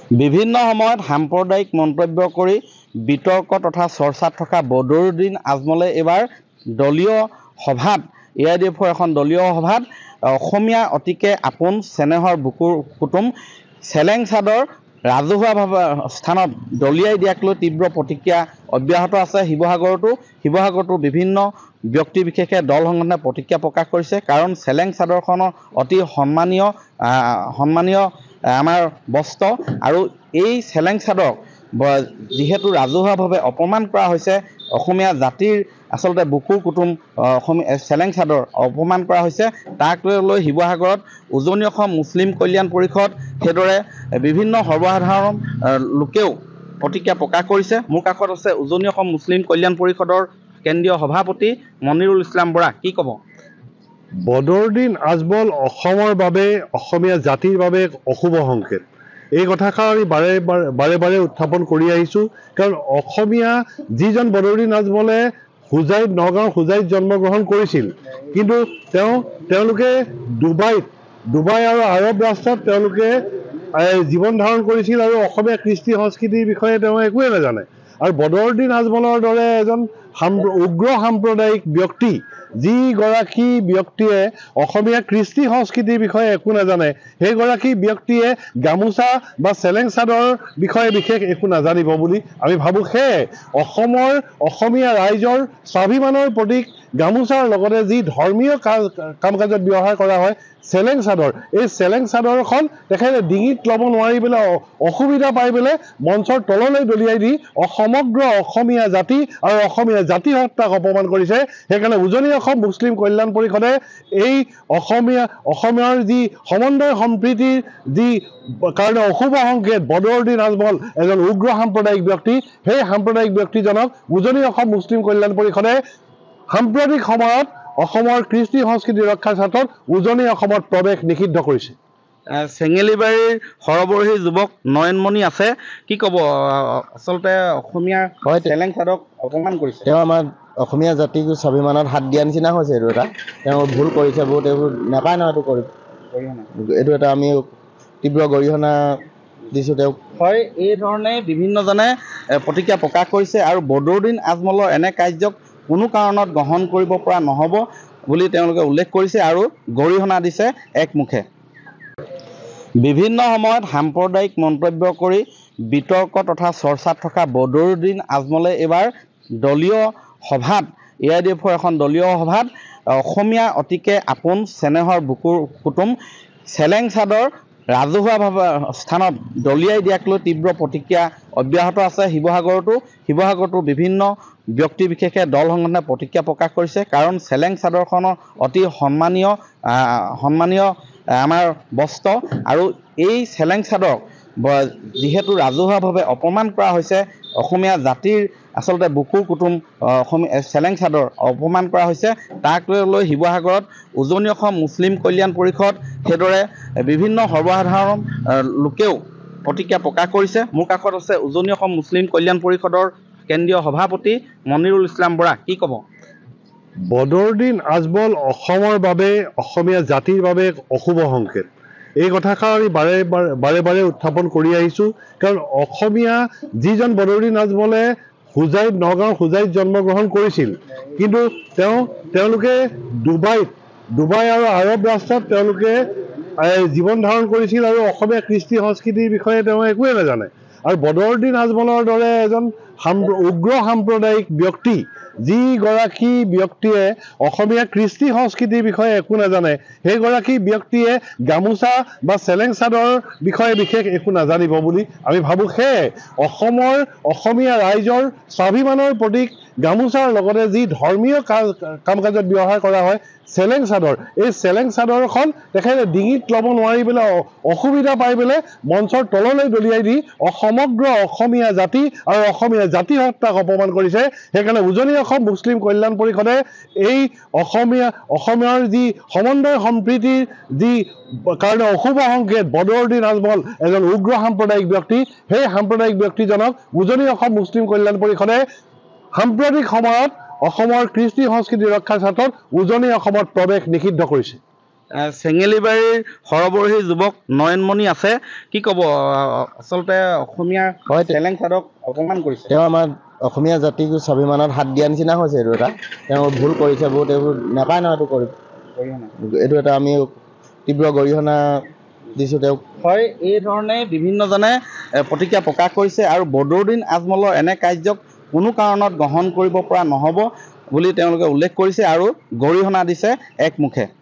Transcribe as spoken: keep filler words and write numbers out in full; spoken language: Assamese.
বিভিন্ন সময়ত সাম্প্ৰদায়িক মন্তব্য কৰি বিতৰ্ক তথা চৰ্চাত থকা বদৰুদ্দিন আজমলে এবাৰ দলীয় সভাত এ আই ডি এফৰ এখন দলীয় সভাত অসমীয়া অতিকে আপোন চেনেহৰ বুকুৰ কুটুম চেলেং চাদৰ ৰাজহুৱাভাৱে স্থানত দলিয়াই দিয়াক লৈ তীব্ৰ প্ৰতিক্ৰিয়া অব্যাহত আছে। শিৱসাগৰতো শিৱসাগৰতো বিভিন্ন ব্যক্তি বিশেষে দল সংগঠনে প্ৰতিক্ৰিয়া প্ৰকাশ কৰিছে, কাৰণ চেলেং চাদৰখনৰ অতি সন্মানীয় সন্মানীয় আমাৰ বস্ত্ৰ আৰু এই চেলেং চাদৰক যিহেতু ৰাজহুৱাভাৱে অপমান কৰা হৈছে, অসমীয়া জাতিৰ আচলতে বুকুৰ কুটুম অসমীয়া চেলেং চাদৰ অপমান কৰা হৈছে, তাক লৈ শিৱসাগৰত উজনি অসম মুছলিম কল্যাণ পৰিষদ সেইদৰে বিভিন্ন সৰ্বসাধাৰণ লোকেও প্ৰতিক্ৰিয়া প্ৰকাশ কৰিছে। মোৰ কাষত আছে উজনি অসম মুছলিম কল্যাণ পৰিষদৰ কেন্দ্ৰীয় সভাপতি মনিৰুল ইছলাম বৰা। কি ক'ব? বদৰুদ্দিন আজমল অসমৰ বাবে অসমীয়া জাতিৰ বাবে এক অশুভ সংকেত। এই কথাষাৰ আমি বাৰে বাৰে বাৰে উত্থাপন কৰি আহিছোঁ, কাৰণ অসমীয়া যিজন বদৰুদ্দিন আজমলে হোজাইত নগাঁৱৰ হোজাইত জন্মগ্ৰহণ কৰিছিল, কিন্তু তেওঁ তেওঁলোকে ডুবাইত ডুবাই আৰু আৰৱ ৰাষ্ট্ৰত তেওঁলোকে জীৱন ধাৰণ কৰিছিল আৰু অসমীয়া কৃষ্টি সংস্কৃতিৰ বিষয়ে তেওঁ একোৱে নাজানে। আৰু বদৰুদ্দিন আজমলৰ দৰে এজন উগ্ৰ সাম্প্ৰদায়িক ব্যক্তি, যিগৰাকী ব্যক্তিয়ে অসমীয়া কৃষ্টি সংস্কৃতিৰ বিষয়ে একো নাজানে, সেইগৰাকী ব্যক্তিয়ে গামোচা বা চেলেং চাদৰ বিষয়ে বিশেষ একো নাজানিব বুলি আমি ভাবোঁ। সেয়ে অসমৰ অসমীয়া ৰাইজৰ স্বাভিমানৰ প্ৰতীক গামোচাৰ লগতে যি ধৰ্মীয় কাম কাজত ব্যৱহাৰ কৰা হয় চেলেং চাদৰ, এই চেলেং চাদৰখন তেখেতে ডিঙিত ল'ব নোৱাৰি পেলাই অসুবিধা পাই পেলাই মঞ্চৰ তললৈ দলিয়াই দি সমগ্ৰ অসমীয়া জাতি আৰু অসমীয়া জাতি সত্তাক অপমান কৰিছে। সেইকাৰণে উজনি অসম মুছলিম কল্যাণ পৰিষদে এই অসমীয়া অসমীয়াৰ যি সমন্বয় সম্প্ৰীতিৰ যি কাৰণে অশুভ সংকেত বদৰুদ্দিন আজমল এজন উগ্ৰ সাম্প্ৰদায়িক ব্যক্তি, সেই সাম্প্ৰদায়িক ব্যক্তিজনক উজনি অসম মুছলিম কল্যাণ পৰিষদে সাম্প্ৰতিক সময়ত অসমৰ কৃষ্টি সংস্কৃতি ৰক্ষাৰ স্বাৰ্থত উজনি অসমত প্ৰৱেশ নিষিদ্ধ কৰিছে। চেঙেলিবাৰীৰ সৰবৰহী যুৱক নয়নমণি আছে, কি ক'ব? আচলতে অসমীয়া চেলেং চাদৰক অপমান কৰিছে, তেওঁ আমাৰ অসমীয়া জাতিক স্বাভিমানত হাত দিয়া নিচিনা হৈছে। এইটো এটা তেওঁ ভুল কৰিছে, বহুত এইবোৰ নাপায় নহয়, এইটো কৰি এইটো এটা আমি তীব্ৰ গৰিহণা দিছোঁ তেওঁক। হয়, এই ধৰণে বিভিন্নজনে প্ৰতিক্ৰিয়া প্ৰকাশ কৰিছে আৰু বদৰুদ্দিন আজমলৰ এনে কাৰ্যক কোনো কাৰণত গ্ৰহণ কৰিব পৰা নহ'ব বুলি তেওঁলোকে উল্লেখ কৰিছে আৰু গৰিহণা দিছে একমুখে। বিভিন্ন সময়ত সাম্প্ৰদায়িক মন্তব্য কৰি বিতৰ্ক তথা চৰ্চাত থকা বদৰুদ্দিন আজমলে এবাৰ দলীয় সভাত এ আই ডি এফৰ এখন দলীয় সভাত অসমীয়া অতিকে আপোন চেনেহৰ বুকুৰ কুটুম চেলেং চাদৰ ৰাজহুৱাভাৱে স্থানত দলিয়াই দিয়াক লৈ তীব্ৰ প্ৰতিক্ৰিয়া অব্যাহত আছে। শিৱসাগৰতো শিৱসাগৰতো বিভিন্ন ব্যক্তি বিশেষে দল সংগঠনে প্ৰতিক্ৰিয়া প্ৰকাশ কৰিছে, কাৰণ চেলেং চাদৰখনৰ অতি সন্মানীয় সন্মানীয় আমাৰ বস্ত্ৰ আৰু এই চেলেং চাদৰক যিহেতু ৰাজহুৱাভাৱে অপমান কৰা হৈছে, অসমীয়া জাতিৰ আচলতে বুকুৰ কুটুম অসমীয়া চেলেং চাদৰ অপমান কৰা হৈছে, তাক লৈ শিৱসাগৰত উজনি অসম মুছলিম কল্যাণ পৰিষদ সেইদৰে বিভিন্ন সৰ্বসাধাৰণ লোকেও প্ৰতিক্ৰিয়া প্ৰকাশ কৰিছে। মোৰ কাষত আছে উজনি অসম মুছলিম কল্যাণ পৰিষদৰ কেন্দ্ৰীয় সভাপতি মনিৰুল ইছলাম বৰা। কি ক'ব? বদৰুদ্দিন আজমল অসমৰ বাবে অসমীয়া জাতিৰ বাবে এক অশুভ সংকেত। এই কথাষাৰ আমি বাৰে বাৰে বাৰে উত্থাপন কৰি আহিছোঁ, কাৰণ অসমীয়া যিজন বদৰুদ্দিন আজমলে হোজাইত নগাঁৱৰ হোজাইত জন্মগ্ৰহণ কৰিছিল, কিন্তু তেওঁ তেওঁলোকে ডুবাইত ডুবাই আৰু আৰৱ ৰাষ্ট্ৰত তেওঁলোকে জীৱন ধাৰণ কৰিছিল আৰু অসমীয়া কৃষ্টি সংস্কৃতিৰ বিষয়ে তেওঁ একোৱে নাজানে। আৰু বদৰুদ্দিন আজমলৰ দৰে এজন উগ্ৰ সাম্প্ৰদায়িক ব্যক্তি, যিগৰাকী ব্যক্তিয়ে অসমীয়া কৃষ্টি সংস্কৃতিৰ বিষয়ে একো নাজানে, সেইগৰাকী ব্যক্তিয়ে গামোচা বা চেলেং চাদৰ বিষয়ে বিশেষ একো নাজানিব বুলি আমি ভাবোঁ। সেয়ে অসমৰ অসমীয়া ৰাইজৰ স্বাভিমানৰ প্ৰতীক গামোচাৰ লগতে যি ধৰ্মীয় কাম কাজত ব্যৱহাৰ কৰা হয় চেলেং চাদৰ, এই চেলেং চাদৰখন তেখেতে ডিঙিত ল'ব নোৱাৰি পেলাই অসুবিধা পাই পেলাই মঞ্চৰ তললৈ দলিয়াই দি সমগ্ৰ অসমীয়া জাতি আৰু অসমীয়া জাতি সত্তাক অপমান কৰিছে। সেইকাৰণে উজনি অসম মুছলিম কল্যাণ পৰিষদে এই অসমীয়া অসমীয়াৰ যি সমন্বয় সম্প্ৰীতিৰ যি কাৰণে অশুভ সংকেত বদৰুদ্দিন আজমল এজন উগ্ৰ সাম্প্ৰদায়িক ব্যক্তি, সেই সাম্প্ৰদায়িক ব্যক্তিজনক উজনি অসম মুছলিম কল্যাণ পৰিষদে সাম্প্ৰতিক সময়ত অসমৰ কৃষ্টি সংস্কৃতি ৰক্ষাৰ স্বাৰ্থত উজনি অসমত প্ৰৱেশ নিষিদ্ধ কৰিছে। চেঙেলিবাৰীৰ সৰবৰহী যুৱক নয়নমণি আছে কি ক'ব আচলতে অসমীয়াৰ হয় চেলেং চাদক অপমান কৰিছে তেওঁ আমাৰ অসমীয়া জাতিক স্বাভিমানত হাত দিয়া নিচিনা হৈছে এইটো এটা তেওঁ ভুল কৰিছে বহুত এইবোৰ নাপায় নহয় এইটো কৰিব এইটো এটা আমি তীব্ৰ গৰিহণা দিছোঁ তেওঁক হয় এই ধৰণে বিভিন্নজনে প্ৰতিক্ৰিয়া প্ৰকাশ কৰিছে আৰু বদৰুদ্দিন আজমলৰ এনে কাৰ্যক কোনো কাৰণত গ্ৰহণ কৰিব পৰা নহ'ব বুলি তেওঁলোকে উল্লেখ কৰিছে আৰু গৰিহণা দিছে একমুখে।